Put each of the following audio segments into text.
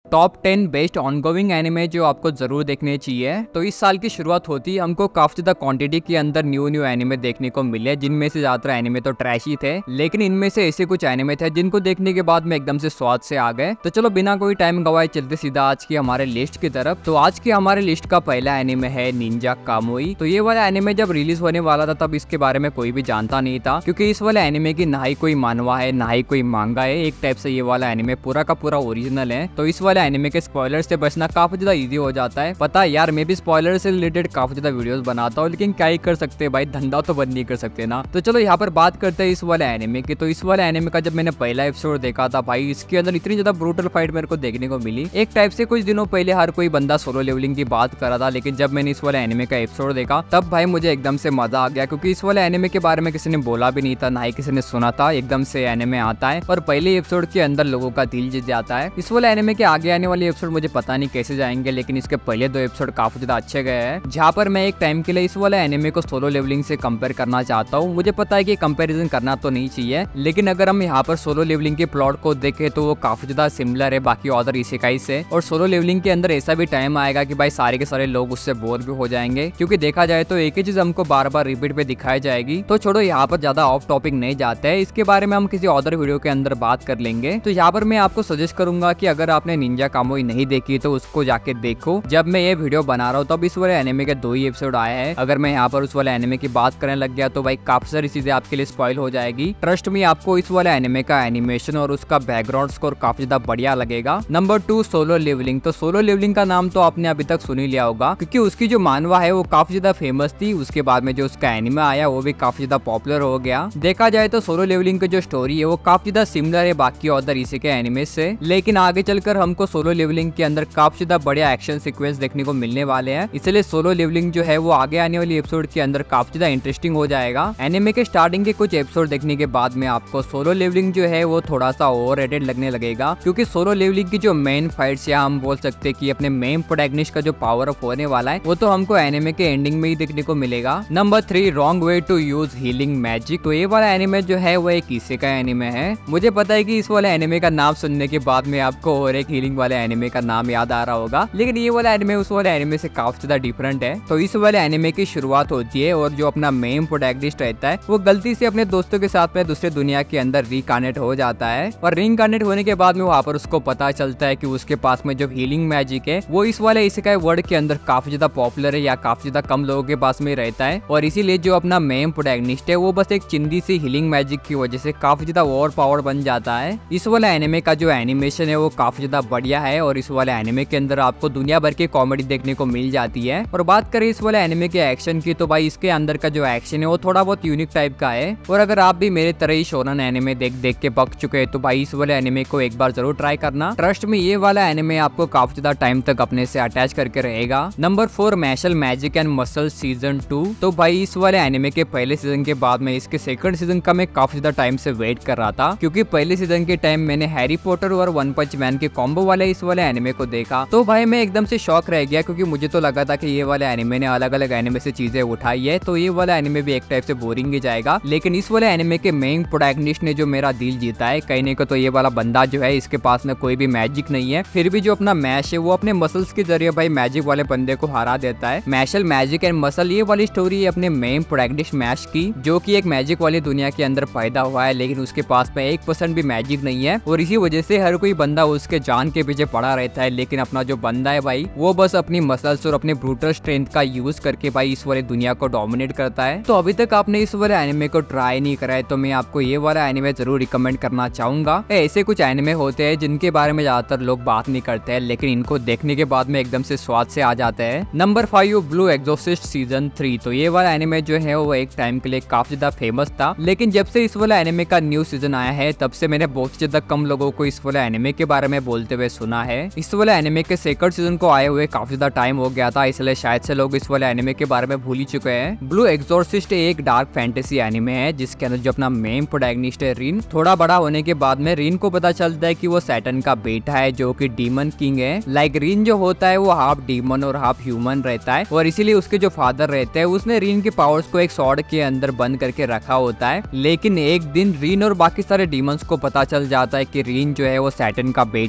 Top 10 best ongoing anime जो आपको जरूर देखने चाहिए। तो इस साल की शुरुआत होती है हमको काफी ज्यादा क्वांटिटी के अंदर न्यू एनिमे देखने को मिले, जिनमें से ज्यादातर एनिमे तो ट्रैश ही थे, लेकिन इनमें से ऐसे कुछ एनिमे थे जिनको देखने के बाद में एकदम से स्वाद से आ गए। तो चलो बिना कोई टाइम गवाए चलते सीधा आज की हमारे लिस्ट की तरफ। तो आज की हमारे लिस्ट का पहला एनिमे है निंजा कामुई। तो ये वाला एनिमे जब रिलीज होने वाला था तब इसके बारे में कोई भी जानता नहीं था, क्योंकि इस वाले एनिमे की ना ही कोई मानवा है ना ही कोई मांगा है। एक टाइप से ये वाला एनिमे पूरा का पूरा ओरिजिनल है। तो इस वाले एनिमे के स्पॉइलर से बचना काफी ज्यादा इजी हो जाता है। पता है यार, मैं भी स्पॉइलर से रिलेटेड काफी ज्यादा वीडियोस बनाता हूँ, लेकिन क्या ही कर सकते हैं भाई, धंधा तो बंद नहीं कर सकते ना। तो चलो यहाँ पर बात करते हैं इस वाले एनिमे की। तो इस वाले एनिमे का जब मैंने पहला एपिसोड देखा था भाई, इसके अंदर इतनी ज्यादा ब्रूटल फाइट मेरे को देखने को मिली। एक टाइप से कुछ दिनों पहले हर कोई बंदा सोलो लेवलिंग की बात कर रहा था, लेकिन जब मैंने इस वाले एनिमे का एपिसोड देखा तब भाई मुझे एकदम से मजा आ गया, क्योंकि इस वाले एनिमे के बारे में किसी ने बोला भी नहीं था, ना ही किसी ने सुना था। एकदम से एनिमे आता है और पहले एपिसोड के अंदर लोगों का दिल जीत जाता है। इस वाले एनिमे के आगे आने वाले एपिसोड मुझे पता नहीं कैसे जाएंगे, लेकिन इसके पहले 2 एपिसोड काफी ज्यादा अच्छे गए हैं, जहाँ पर मैं एक टाइम के लिए इस वाले एनिमे को सोलो लेवलिंग से कंपेयर करना चाहता हूँ। मुझे पता है कि कंपैरिजन करना तो नहीं चाहिए, लेकिन अगर हम यहाँ पर सोलो लेवलिंग के प्लॉट को देखें तो वो काफी ज्यादा सिमिलर है बाकी अदर इसेकाई से। और सोलो लेवलिंग के अंदर ऐसा भी टाइम आएगा कि भाई सारे के सारे लोग उससे बोर भी हो जाएंगे, क्योंकि देखा जाए तो एक ही चीज हमको बार बार रिपीट पे दिखाई जाएगी। तो छोड़ो, यहाँ पर ज्यादा ऑफ टॉपिक नहीं जाते हैं, इसके बारे में हम किसी अदर वीडियो के अंदर बात कर लेंगे। तो यहाँ पर मैं आपको सजेस्ट करूंगा कि अगर आपने निंजा कामुई नहीं देखी तो उसको जाके देखो। जब मैं ये वीडियो बना रहा हूँ तब इस वाले एनिमे के 2 ही एपिसोड आए हैं। अगर मैं यहाँ पर उस वाले एनिमे की बात करने लग गया तो भाई काफी सारी चीजें आपके लिए स्पॉइल हो जाएगी। ट्रस्ट मी, आपको इस वाले एनिमे का एनिमेशन और उसका बैकग्राउंड स्कोर काफी ज्यादा बढ़िया लगेगा। Number 2 solo leveling. तो सोलो लेवलिंग का नाम तो आपने अभी तक सुन ही लिया होगा, क्योंकि उसकी जो मानवा है वो काफी ज्यादा फेमस थी। उसके बाद में जो उसका एनिमे आया वो भी काफी ज्यादा पॉपुलर हो गया। देखा जाए तो सोलो लेवलिंग की जो स्टोरी है वो काफी ज्यादा सिमिलर है बाकी अदर इसी के एनिमे से, लेकिन आगे चलकर हमको सोलो लेवलिंग के अंदर काफी ज्यादा बढ़िया एक्शन सीक्वेंस देखने को मिलने वाले हैं। इसलिए सोलो लेवलिंग जो है वो आगे आने वाली एपिसोड के अंदर काफी ज्यादा इंटरेस्टिंग हो जाएगा। एनिमे के स्टार्टिंग के कुछ एपिसोड देखने के बाद में आपको सोलो लेवलिंग जो है वो थोड़ा सा ओवररेटेड लगने लगेगा, क्योंकि सोलो लेवलिंग की जो मेन फाइट्स या हम बोल सकते हैं कि अपने मेन प्रोटैगनिस्ट का जो पावर अप होने वाला है वो तो हमको एनिमे के एंडिंग में ही देखने को मिलेगा। Number 3 wrong way to use healing magic. तो ये वाला एनिमे जो है वो एक इसेकाई एनिमे है। मुझे पता है कि इस वाले एनिमे का नाम सुनने के बाद में आपको और एक हीलिंग वाले एनिमे का नाम याद आ रहा होगा, लेकिन ये वाला एनिमे उस वाले एनिमे से काफी ज्यादा डिफरेंट है। तो इस वाले एनिमे की शुरुआत होती है और जो अपना मेन प्रोटैगनिस्ट रहता है वो गलती से अपने दोस्तों के साथ में दूसरे दुनिया के अंदर रीकार्नेट हो जाता है, और रीइंकार्नेट होने के बाद में वहाँ पर उसको पता चलता है कि उसके पास में जो हीलिंग मैजिक है वो इस वाले इसेकाई वर्ल्ड के अंदर काफी ज्यादा पॉपुलर है या काफी ज्यादा कम लोगों के पास में रहता है। और इसीलिए जो अपना मेन प्रोटैगनिस्ट है वो बस एक चिंदी सी हीलिंग मैजिक की वजह से काफी ज्यादा ओवर पावर बन जाता है। इस वाले एनिमे का जो एनिमेशन है वो काफी ज्यादा बढ़िया है, और इस वाले एनिमे के अंदर आपको दुनिया भर की कॉमेडी देखने को मिल जाती है। और बात करें इस वाले एनिमे के एक्शन की, तो भाई इसके अंदर का जो एक्शन है वो थोड़ा बहुत यूनिक टाइप का है। और अगर आप भी मेरे तरह ही शोनन एनिमे देख देख के पक चुके हैं तो भाई इस वाले एनिमे को एक बार जरूर ट्राई करना। ट्रस्ट में ये वाला एनिमे आपको काफी ज्यादा टाइम तक अपने से अटैच करके रहेगा। Number 4 Mashle magic and muscle season 2। तो भाई इस वाले एनिमे के पहले सीजन के बाद में इसके सेकंड सीजन का मैं काफी ज्यादा टाइम से वेट कर रहा था, क्योंकि पहले सीजन के टाइम मैंने हैरी पॉटर और वन पंच मैन के कॉम्बो वाले इस वाले एनिमे को देखा तो भाई मैं एकदम से शॉक रह गया, क्योंकि मुझे तो लगा था कि ये वाले एनिमे ने अलग अलग एनिमे से चीजें उठाई है तो ये वाला एनिमे भी एक टाइप से बोरिंग ही जाएगा। लेकिन इस वाले एनिमे के मेन प्रोटैगनिस्ट ने जो मेरा दिल जीता है, कहने को तो ये वाला बंदा जो है इसके पास में कोई भी मैजिक नहीं है, फिर भी जो अपना मैश है वो अपने मसल्स के जरिए भाई मैजिक वाले बंदे को हरा देता है। मैशल मैजिक एंड मसल ये वाली स्टोरी है अपने मेन प्रोटैगनिस्ट मैश की, जो कि एक मैजिक वाली दुनिया के अंदर पैदा हुआ है, लेकिन उसके पास में 1% भी मैजिक नहीं है, और इसी वजह से हर कोई बंदा उसके जान के पीछे पड़ा रहता है। लेकिन अपना जो बंदा है भाई वो बस अपनी मसल्स और अपने ब्रूटल स्ट्रेंथ का यूज करके भाई इस वाले दुनिया को डोमिनेट करता है। तो अभी तक आपने इस वाले एनिमे को ट्राई नहीं करा है तो मैं आपको ये वाला एनिमे जरूर रिकमेंड करना चाहूंगा। ऐसे कुछ एनिमे होते हैं जिनके बारे में ज्यादातर लोग बात नहीं करते हैं, लेकिन इनको देखने के बाद में एकदम से स्वाद से आ जाते हैं। Number 5 blue exorcist season 3। तो ये वाला एनिमे जो है वो एक टाइम के लिए काफी ज्यादा फेमस था, लेकिन जब से इस वाला एनिमे का न्यू सीजन आया है तब से मैंने बहुत ज्यादा कम लोगों को इस वाला एनिमे के बारे में बोलते हुए सुना है। इस वाला एनिमे के सेकंड सीजन को आए हुए काफी ज्यादा टाइम हो गया था, इसलिए शायद से लोग इस वाले एनिमे के बारे में भूल ही चुके हैं। ब्लू एग्जॉर्सिस्ट एक डार्क फैंटेसी एनिमे है जिसके अंदर जो अपना मेन प्रोटैगनिस्ट है रिन, थोड़ा बड़ा होने के बाद में रिन को पता चलता है कि वो सैटर्न का बेटा है जो कि डीमन किंग है। लाइक रिन जो होता है वो हाफ डीमन और हाफ ह्यूमन रहता है, और इसीलिए उसके जो फादर रहते हैं उसने रिन के पावर्स को एक सॉर्ड के अंदर बंद करके रखा होता है। लेकिन एक दिन रिन और बाकी सारे डीमंस को पता चल जाता है कि रिन जो है वो सैटर्न का बेटा है,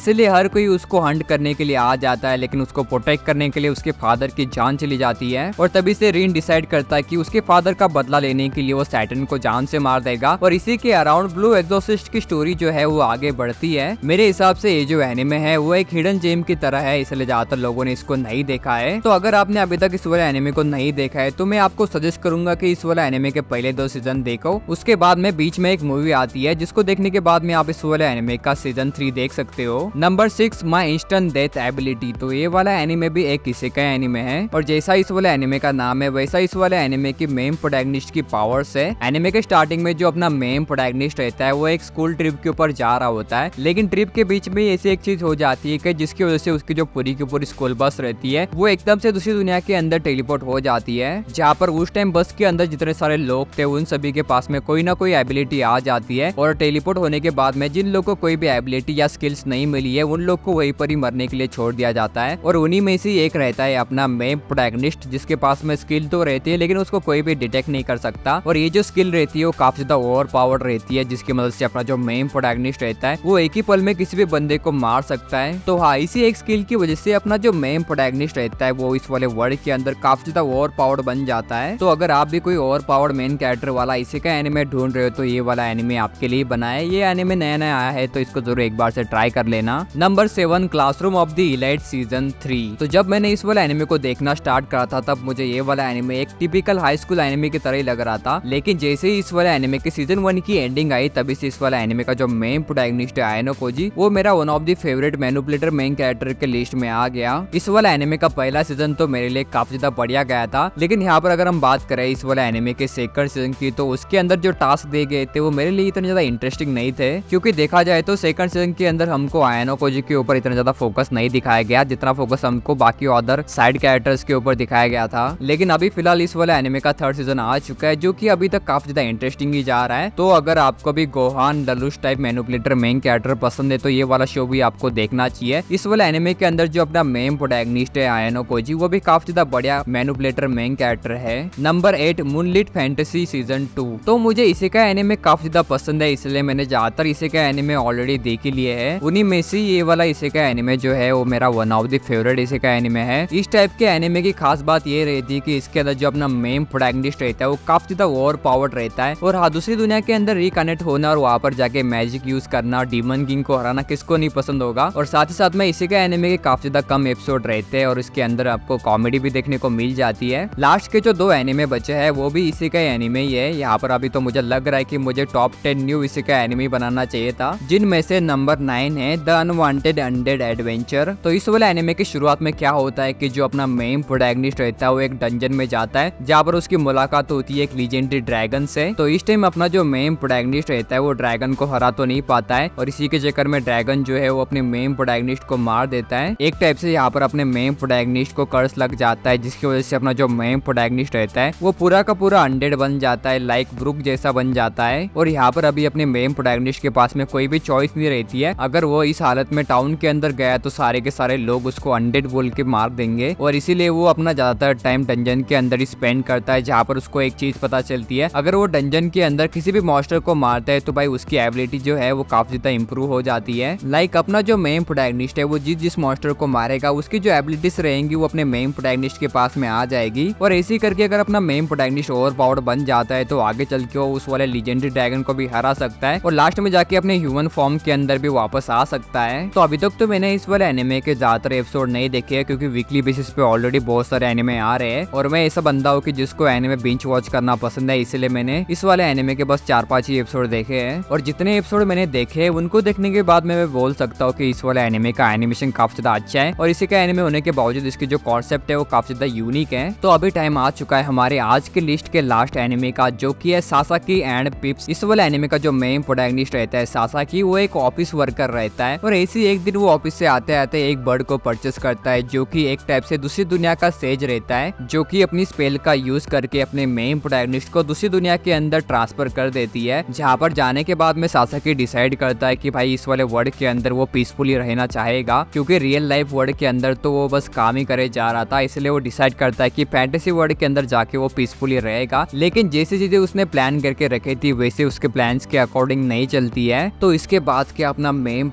इसीलिए हर कोई उसको हंट करने के लिए आ जाता है, लेकिन उसको प्रोटेक्ट करने के लिए उसके फादर की जान चली जाती है और तभी से रिन डिसाइड करता है कि उसके फादर का बदला लेने के लिए वो सैटर्न को जान से मार देगा। और इसी के अराउंड ब्लू एग्जॉर्सिस्ट की स्टोरी जो है वो आगे बढ़ती है। मेरे हिसाब से ये जो एनिमे है वो एक हिडन जेम की तरह है, इसलिए ज्यादातर लोगों ने इसको नहीं देखा है। तो अगर आपने अभी तक इस वाले एनिमे को नहीं देखा है तो मैं आपको सजेस्ट करूंगा कि इस वाला एनिमे के पहले 2 सीजन देखो। उसके बाद में बीच में एक मूवी आती है जिसको देखने के बाद में आप इस वाले एनिमे का सीजन 3 देख सकते हो। Number 6 my instant death ability. तो ये वाला एनिमे भी एक इसेकाई एनिमे है और जैसा इस वाले एनिमे का नाम है वैसा इस वाले एनिमे की मेन प्रोटैगनिस्ट की पावर्स है। एनिमे के स्टार्टिंग में जो अपना मेन प्रोटैगनिस्ट रहता है वो एक स्कूल ट्रिप के ऊपर जा रहा होता है, लेकिन ट्रिप के बीच में ऐसी एक चीज हो जाती है कि जिसकी वजह से उसकी जो पूरी की पूरी स्कूल बस रहती है वो एकदम से दूसरी दुनिया के अंदर टेलीपोर्ट हो जाती है। जहाँ पर उस टाइम बस के अंदर जितने सारे लोग थे उन सभी के पास में कोई ना कोई एबिलिटी आ जाती है और टेलीपोर्ट होने के बाद में जिन लोगों को कोई भी एबिलिटी या स्किल्स नहीं मिली है उन लोग को वहीं पर ही मरने के लिए छोड़ दिया जाता है। और उन्हीं में से एक रहता है अपना मेन प्रोटैगनिस्ट जिसके पास में स्किल तो रहती है लेकिन उसको कोई भी डिटेक्ट नहीं कर सकता और ये जो स्किल रहती है वो काफी ज्यादा ओवर पावर्ड रहती है, जिसकी मदद से अपना जो मेन प्रोटैगनिस्ट रहता है वो एक ही पल में किसी भी बंदे को मार सकता है। तो हाँ, इसी एक स्किल की वजह से अपना जो मेन प्रोटैगनिस्ट रहता है वो इस वाले वर्ल्ड के अंदर काफी ज्यादा ओवर पावर्ड बन जाता है। तो अगर आप भी कोई ओवर पावर्ड मेन कैरेक्टर वाला इसी का एनिमे ढूंढ रहे हो तो ये वाला एनिमे आपके लिए बना है। ये एनिमे नया नया आया है तो इसको जरूर एक बार से ट्राई कर लेना। Number 7 classroom of the elite season 3। तो जब मैंने इस वाला एनिमे को देखना स्टार्ट करा था तब मुझे ये वाला एनिमे एक टिपिकल हाई स्कूल एनिमे की तरह ही लग रहा था, लेकिन जैसे ही इस वाला एनिमे की सीजन 1 की एंडिंग आई तभी से इस वाला एनिमे का जो मेन प्रोटैगनिस्ट है आयनो कोजी वो मेरा one of the favourite manipulator main character के लिस्ट में आ गया। इस वाला एनिमे का पहला सीजन तो मेरे लिए काफी ज्यादा बढ़िया गया था, लेकिन यहाँ पर अगर हम बात करें इस वाला एनिमे के सेकंड सीजन की तो उसके अंदर जो टास्क दे गए थे वो मेरे लिए इतने ज्यादा इंटरेस्टिंग नहीं थे, क्योंकि देखा जाए तो सेकंड सीजन के अंदर हमको आयनो कोजी के ऊपर इतना ज्यादा फोकस नहीं दिखाया गया जितना फोकस हमको बाकी अदर साइड कैरेक्टर्स के ऊपर दिखाया गया था। लेकिन अभी फिलहाल इस वाला एनिमे का थर्ड सीजन आ चुका है जो कि अभी तक काफी ज्यादा इंटरेस्टिंग ही जा रहा है। तो अगर आपको भी गोहान Lelouch type manipulator main character पसंद है तो ये वाला शो भी आपको देखना चाहिए। इस वाला एनिमे के अंदर जो अपना मेन प्रोटैगनिस्ट है आयनो कोजी वो भी काफी ज्यादा बढ़िया मैनिपुलेटर मेन कैरेक्टर है। Number 8 moonlit fantasy season 2। तो मुझे इसी का एनिमे काफी ज्यादा पसंद है, इसलिए मैंने ज्यादातर इसी का एनिमे ऑलरेडी देख ही लिए है। उन्हीं में से ये वाला इसी का एनिमे जो है वो मेरा वन ऑफ द फेवरेट इसी का एनिमे है। इस टाइप के एनिमे की खास बात ये रहती है कि इसके अंदर जो अपना मेन प्रोटैगनिस्ट रहता है वो काफी ज्यादा ओवर पावर्ड रहता है और हाँ, दूसरी दुनिया के अंदर रिकनेक्ट होना और वहाँ पर जाके मैजिक यूज करना, डीमन किंग को हराना किसको नहीं पसंद होगा। और साथ ही साथ में इसी का एनिमे के काफी ज्यादा कम एपिसोड रहते हैं और इसके अंदर आपको कॉमेडी भी देखने को मिल जाती है। लास्ट के जो 2 एनिमे बचे हैं वो भी इसी का एनिमे ही है। यहाँ पर अभी तो मुझे लग रहा है कि मुझे टॉप 10 न्यू इसी का एनिमे बनाना चाहिए था, जिनमें से नंबर 9 है द अनवांटेड अनडेड एडवेंचर। तो इस वाले एनिमे की शुरुआत में क्या होता है कि जो अपना मेन प्रोटैगनिस्ट रहता है वो एक डंजन में जाता है जहाँ पर उसकी मुलाकात होती है एक लीजेंडरी ड्रैगन से। तो इस टाइम अपना जो मेन प्रोटैगनिस्ट रहता है वो ड्रैगन को हरा तो नहीं पाता है और इसी के चक्कर में ड्रैगन जो है वो अपने मेन प्रोटैगनिस्ट को मार देता है। एक टाइप से यहाँ पर अपने मेन प्रोटैगनिस्ट को कर्स लग जाता है जिसकी वजह से अपना जो मेन प्रोटैगनिस्ट रहता है वो पूरा का पूरा अनडेड बन जाता है, लाइक ब्रुक जैसा बन जाता है। और यहाँ पर अभी अपने मेन प्रोटैगनिस्ट के पास में कोई भी चॉइस नहीं रहती है, अगर वो इस हालत में टाउन के अंदर गया तो सारे के सारे लोग उसको अनडेड बोल के मार देंगे और इसीलिए वो अपना ज्यादातर टाइम डंजन के अंदर ही स्पेंड करता है, जहाँ पर उसको एक चीज पता चलती है अगर वो डंजन के अंदर किसी भी मॉन्स्टर को मारता है तो भाई उसकी एबिलिटी जो है वो काफी ज्यादा इंप्रूव हो जाती है। लाइक अपना जो मेन प्रोटैगनिस्ट है वो जिस मॉन्स्टर को मारेगा उसकी जो एबिलिटीज रहेंगी वो अपने मेन प्रोटैगनिस्ट के पास में आ जाएगी और ऐसे करके अगर अपना मेन प्रोटैगनिस्ट ओवर पावर्ड बन जाता है तो आगे चल के वो उस वाले लीजेंडरी ड्रैगन को भी हरा सकता है और लास्ट में जाके अपने ह्यूमन फॉर्म के अंदर भी वापस आ सकता है। तो अभी तक तो मैंने इस वाले एनिमे के ज्यादातर एपिसोड नहीं देखे हैं क्योंकि वीकली बेसिस पे ऑलरेडी बहुत सारे एनिमे आ रहे हैं और मैं ऐसा बंदा हूँ कि जिसको एनिमे बिंज वॉच करना पसंद है, इसलिए मैंने इस वाले एनिमे के बस 4-5 ही एपिसोड देखे हैं और जितने एपिसोड मैंने देखे हैं उनको देखने के बाद मैं बोल सकता हूँ कि इस वाले एनिमे का एनिमेशन काफी ज्यादा अच्छा है और इसी का एनिमे होने के बावजूद इसकी जो कॉन्सेप्ट है वो काफी ज्यादा यूनिक है। तो अभी टाइम आ चुका है हमारे आज की लिस्ट के लास्ट एनिमे का जो कि है सासाकी एंड पिप्स। इस वाले एनिमे का जो मेन प्रोटैगनिस्ट रहता है सासाकी वो एक ऑफिस वर्कर रहता है और ऐसी एक दिन वो ऑफिस से आते आते एक बर्ड को परचेस करता है जो कि एक टाइप से दूसरी दुनिया का सेज रहता है जो कि अपनी स्पेल का यूज करके अपने मेन प्रोटैगनिस्ट को दूसरी दुनिया के अंदर ट्रांसफर कर देती है। जहाँ पर जाने के बाद में सासाकी डिसाइड करता है कि भाई इस वाले वर्ल्ड के अंदर वो पीसफुली रहना चाहेगा क्योंकि रियल लाइफ वर्ल्ड के अंदर तो वो बस काम ही करे जा रहा था, इसलिए वो डिसाइड करता है कि फैंटेसी वर्ल्ड के अंदर जाके वो पीसफुली रहेगा। लेकिन जैसे चीजें उसने प्लान करके रखी थी वैसे उसके प्लान्स के अकॉर्डिंग नहीं चलती है। तो इसके बाद क्या अपना मेन प्रोटैगनिस्ट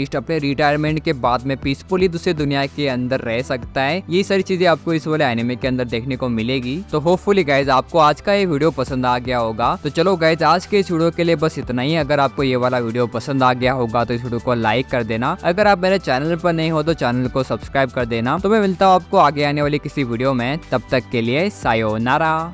प्रोटैगनिस्ट अपने रिटायरमेंट के बाद में पीसफुली दूसरे दुनिया के अंदर रह सकता है। ये सारी चीजें आपको इस वाले एनिमे के अंदर देखने को मिलेगी। तो होपफुली गाइज आपको आज का ये वीडियो पसंद आ गया होगा। तो चलो गाइज आज के इस वीडियो के लिए बस इतना ही। अगर आपको ये वाला वीडियो पसंद आ गया होगा तो इस वीडियो को लाइक कर देना। अगर आप मेरे चैनल पर नहीं हो तो चैनल को सब्सक्राइब कर देना। तो मैं मिलता हूँ आपको आगे आने वाली किसी वीडियो में, तब तक के लिए सायोनारा।